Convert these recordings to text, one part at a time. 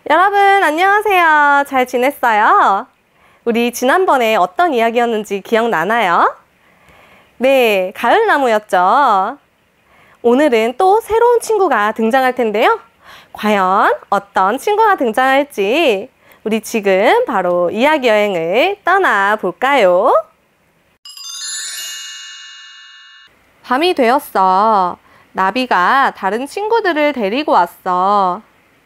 여러분 안녕하세요. 잘 지냈어요? 우리 지난번에 어떤 이야기였는지 기억나나요? 네, 가을나무였죠. 오늘은 또 새로운 친구가 등장할 텐데요. 과연 어떤 친구가 등장할지 우리 지금 바로 이야기 여행을 떠나볼까요? 밤이 되었어. 나비가 다른 친구들을 데리고 왔어.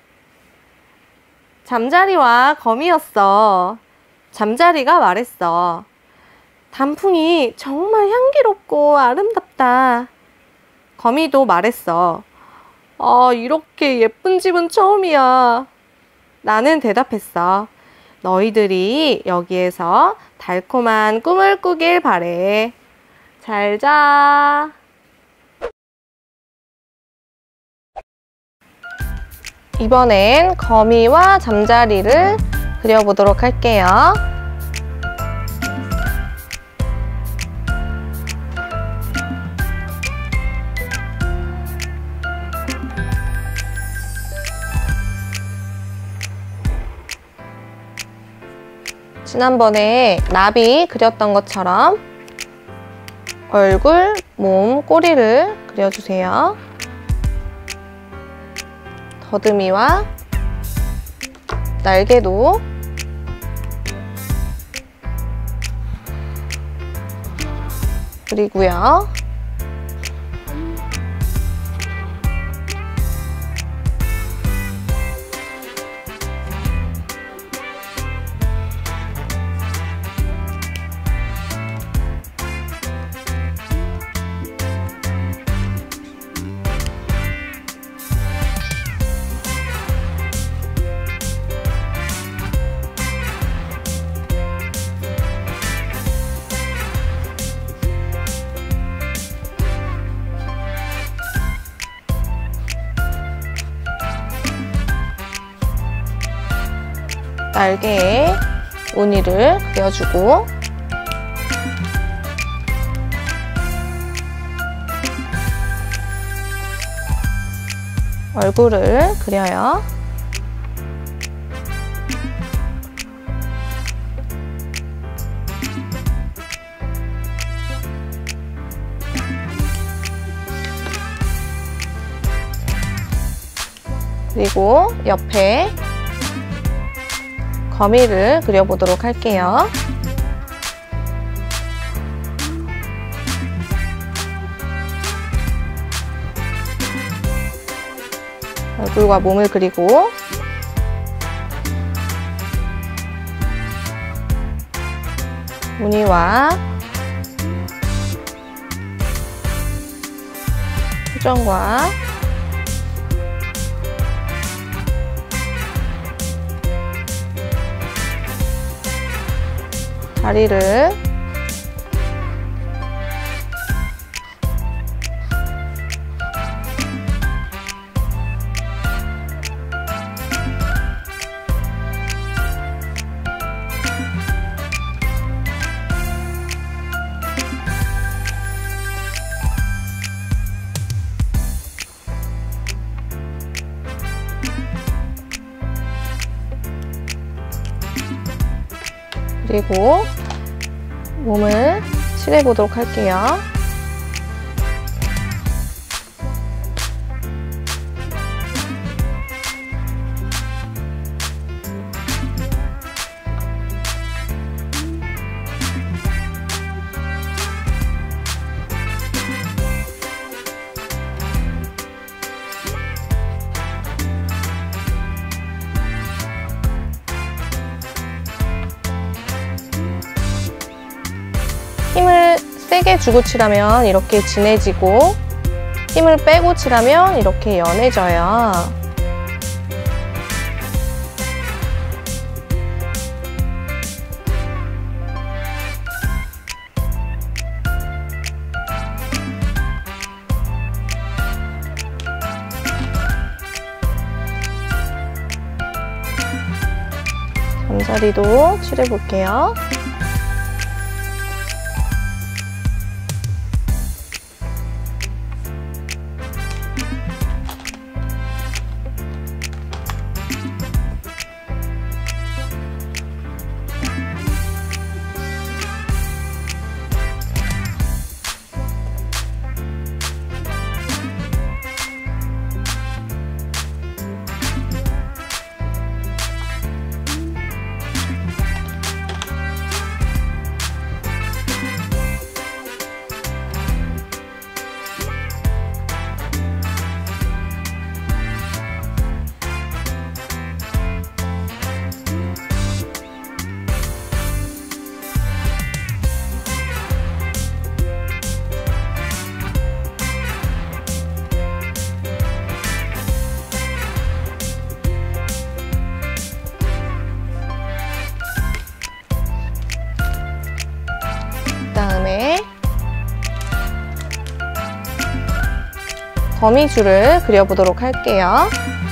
잠자리와 거미였어. 잠자리가 말했어. 단풍이 정말 향기롭고 아름답다. 거미도 말했어. 이렇게 예쁜 집은 처음이야. 나는 대답했어. 너희들이 여기에서 달콤한 꿈을 꾸길 바래. 잘 자. 이번엔 거미와 잠자리를 그려보도록 할게요. 지난번에 나비 그렸던 것처럼 얼굴, 몸, 꼬리를 그려주세요. 더듬이와 날개도 그리고요. 날개에 무늬를 그려주고 얼굴을 그려요. 그리고 옆에 거미를 그려보도록 할게요. 얼굴과 몸을 그리고 무늬와 표정과 다리를 그리고 몸을 칠해보도록 할게요. 힘을 세게 주고 칠하면 이렇게 진해지고 힘을 빼고 칠하면 이렇게 연해져요. 잠자리도 칠해볼게요. 거미줄을 그려보도록 할게요.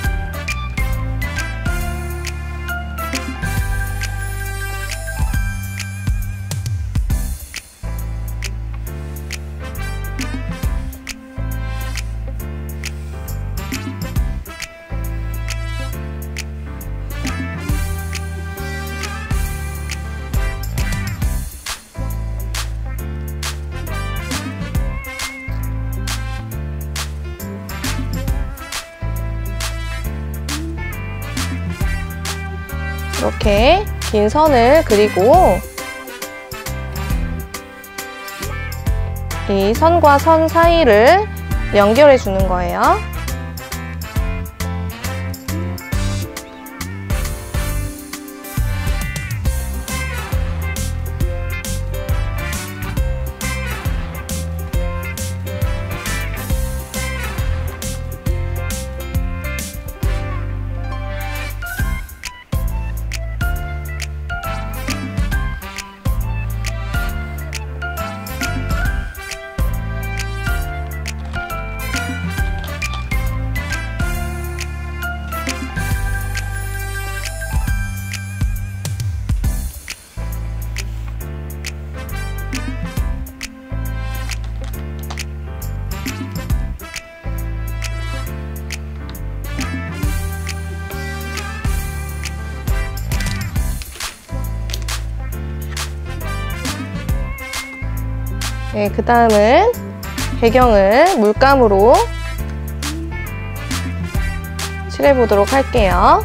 이렇게 긴 선을 그리고 이 선과 선 사이를 연결해 주는 거예요. 네, 그 다음은 배경을 물감으로 칠해보도록 할게요.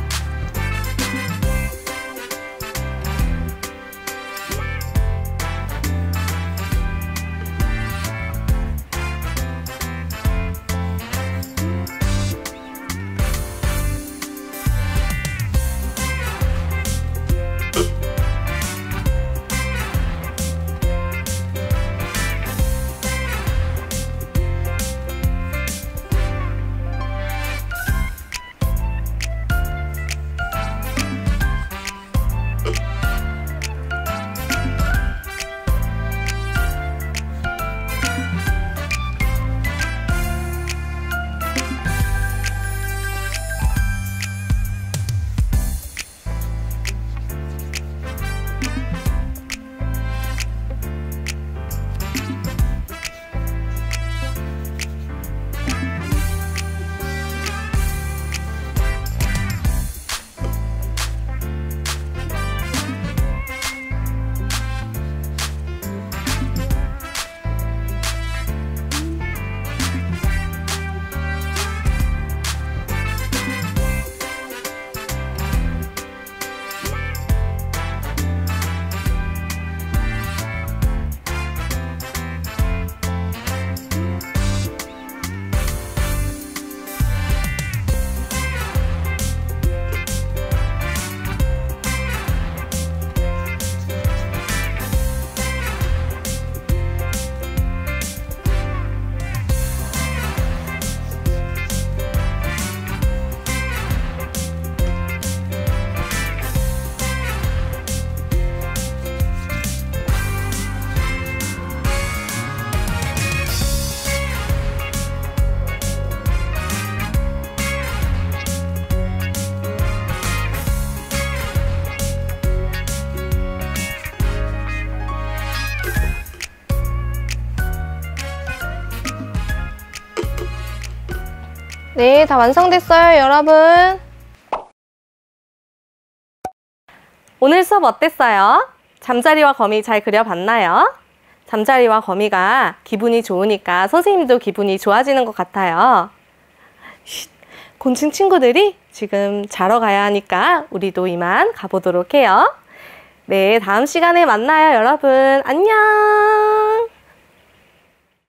네, 다 완성됐어요, 여러분. 오늘 수업 어땠어요? 잠자리와 거미 잘 그려봤나요? 잠자리와 거미가 기분이 좋으니까 선생님도 기분이 좋아지는 것 같아요. 곤충 친구들이 지금 자러 가야 하니까 우리도 이만 가보도록 해요. 네, 다음 시간에 만나요, 여러분. 안녕!